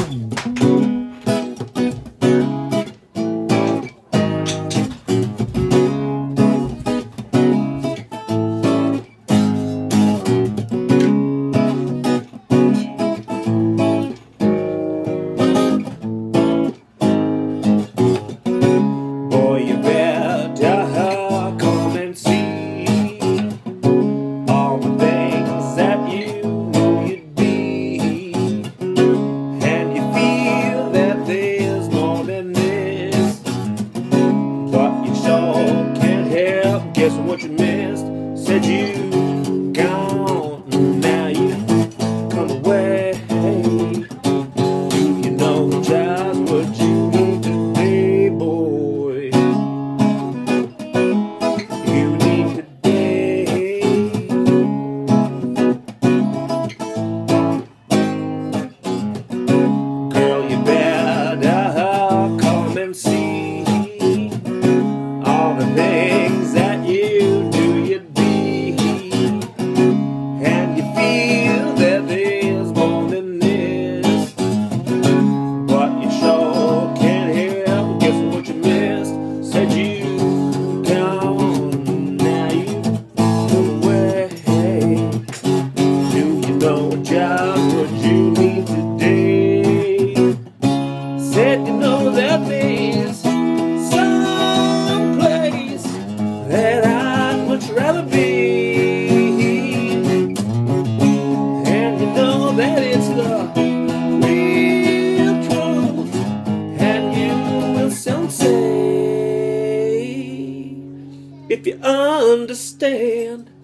Boy, you better come and see all the things that you knew you'd be, and you feel that there's more than this, but you sure can't help guessing what you missed. Said you gone, now you come away. Do you know just what you need today, boy? You need today. Girl, you better come and see all the things that you knew you'd be, and you feel that there's more than this, but you sure can't help guessing what you missed. Said you gone, now you come away. Do you know just what you need today? Said you know that there's some place that I'd much rather be, and you know that it's the real truth, and you will soon say, if you understand.